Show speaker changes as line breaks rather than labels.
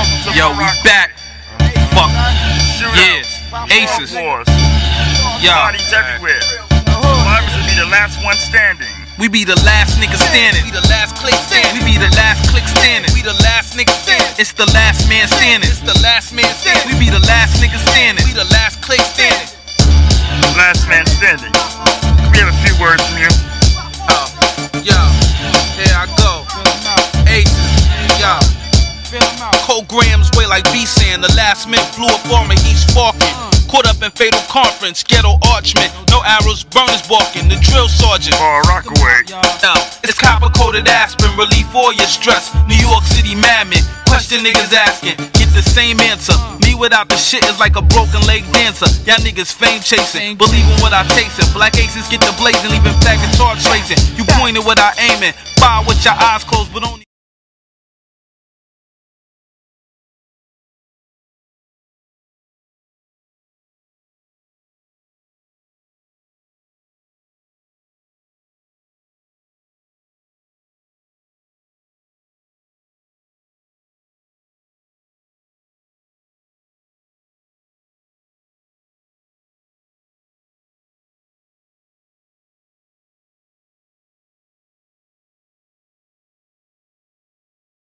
Yo, we back. Fuck. Yeah. Acis. Yo.
Bodies everywhere. Survivors will be the last one standing.
We be the last nigga standing. We the last click standing. We be the last click standing. We the last nigga standing. It's the last man standing. It's the last man standing. We be the last nigga standing. We the last click standing.
Last man standing. We have a few words from you.
Yo, here I go. Acis. Yo. Cold grams weigh like B-sand. The last man flew up for me, he's sparking. Caught up in fatal conference, ghetto archman. No arrows, burners barking. The drill sergeant.
Oh, Rockaway.
It's copper-coated aspirin, relief for your stress. New York City madman. Question niggas asking, get the same answer. Me without the shit is like a broken leg dancer. Y'all niggas fame chasing, believing what I tasting. Black aces get the blazing, leaving faggot charge racing. You pointed without aiming, fire with your eyes closed, but only